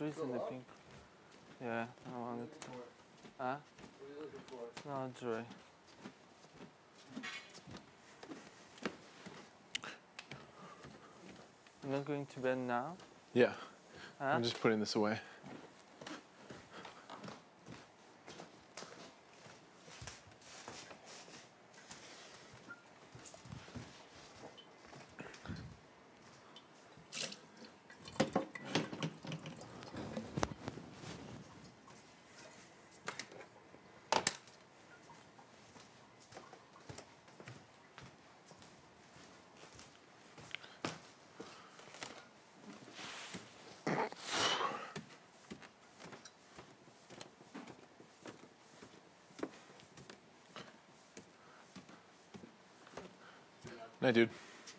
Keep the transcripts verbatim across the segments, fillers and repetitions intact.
Audrey's in the pink. Yeah, I wanted to. Huh? What are you looking for? No, Audrey. You're not going to bed now? Yeah. Huh? I'm just putting this away. Night, dude.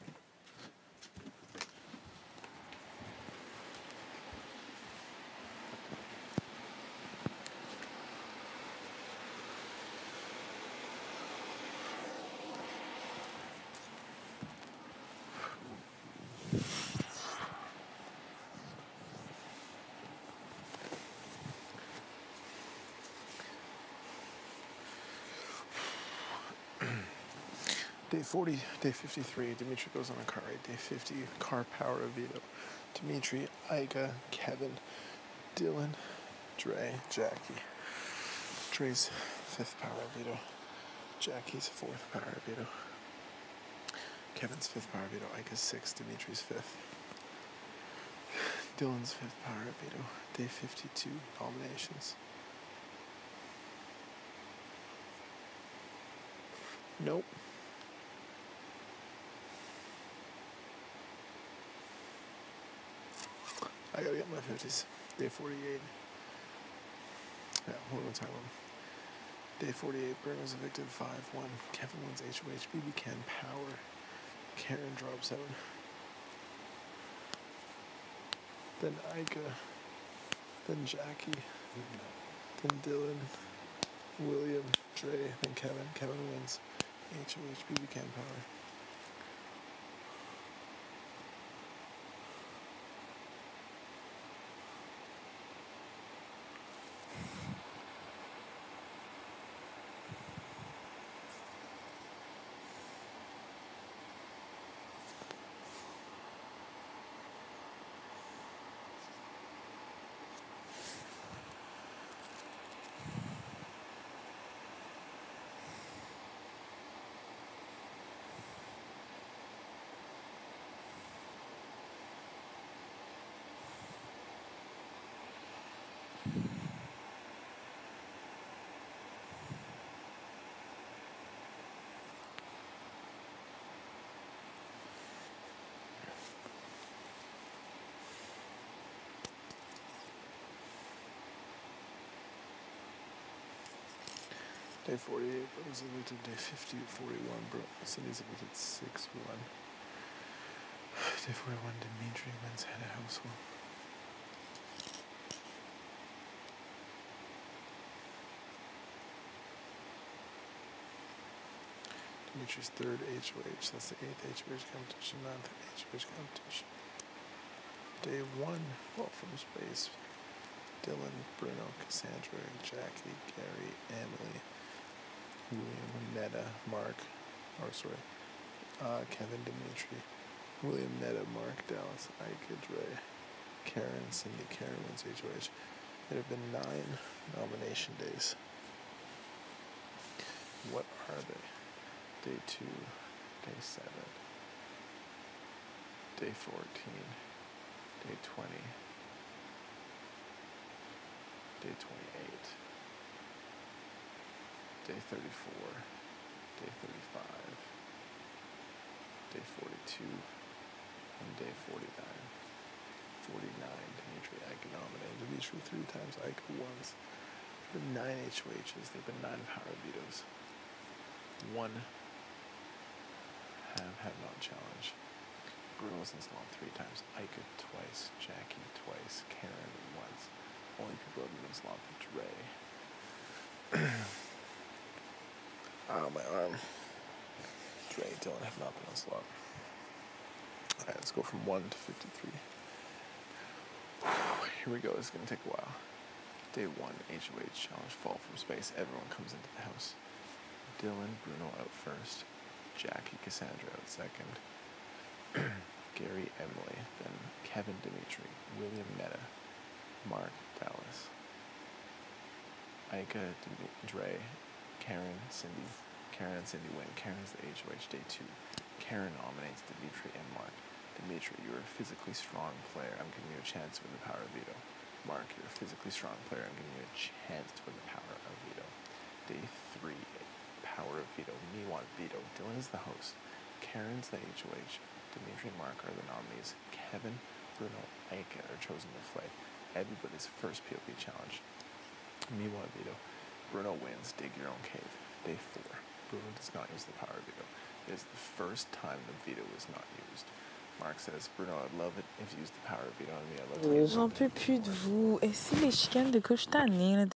Day forty, day fifty-three, Dimitri goes on a car ride. Day fifty, car power of Vito. Dimitri, Ika, Kevin, Dylan, Dre, Jackie. Dre's fifth power of Vito. Jackie's fourth power of Vito. Kevin's fifth power of Vito. Ika's sixth, Dimitri's fifth. Dylan's fifth power of Vito. Day fifty-two, nominations. Nope. I gotta get my fifties. Day forty-eight. Yeah, what am I talking about? Day forty-eight, Bruno's evicted five one. Kevin wins H O H. B B Can power. Karen drops seven. Then Ika. Then Jackie. Then Dylan. William. Dre. Then Kevin. Kevin wins H O H. B B Can power. Day forty-eight, Bro's evicted. Day fifty, forty-one, Bro. Cindy's evicted six one. Day forty-one, Dimitri wins head of household. Dimitri's third H O H. That's the eighth H O H competition, ninth H O H competition. Day one, well, from space. Dylan, Bruno, Cassandra, Jackie, Gary, Emily, William, Netta, Mark, or sorry, uh, Kevin, Dimitri, William, Netta, Mark, Dallas, Ika, Dre, Karen, Cindy, Karen wins H O H. There have been nine nomination days. What are they? Day two, day seven, day fourteen, day twenty, day twenty-eight, day thirty-four, day thirty-five, day forty-two, and day forty-nine. forty-nine, Dimitri Ika nominated. Dimitri three times, Ika once. There have been nine H O Hs, there have been nine power vetoes. One have have not challenged. Bruno was in slot three times, Ika twice, Jackie twice, Karen once. Only people have been in slot for Dre. Ow, my arm. Dre, Dylan have not been on slot. Alright, let's go from one to fifty-three. here we go. It's going to take a while. Day one, H O H challenge, fall from space. Everyone comes into the house. Dylan, Bruno out first. Jackie, Cassandra out second. Gary, Emily. Then Kevin, Dimitri. William, Meta. Mark, Dallas. Ika, Dre. Karen, Cindy. Karen and Cindy win. Karen's the H O H day two. Karen nominates Dimitri and Mark. Dimitri, you're a physically strong player. I'm giving you a chance with the power of veto. Mark, you're a physically strong player. I'm giving you a chance with the power of veto. Day three, power of veto. Me want veto. Dylan is the host. Karen's the H O H. Dimitri and Mark are the nominees. Kevin, Bruno, Ika are chosen to play. Everybody's first P O V challenge. Me want veto. Bruno wins. Dig your own cave. Day four. Bruno does not use the power of veto. It is the first time the veto is not used. Mark says, Bruno, I'd love it if you used the power of veto on me. I'd love to use it. J'en peux plus de vous. Et si les chicanes de couche, je suis tannée, là.